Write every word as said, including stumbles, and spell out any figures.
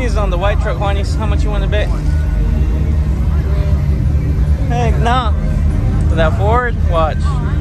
Juanies on the white truck. Juanies, how much you want to bet? Heck no. For that Ford, watch.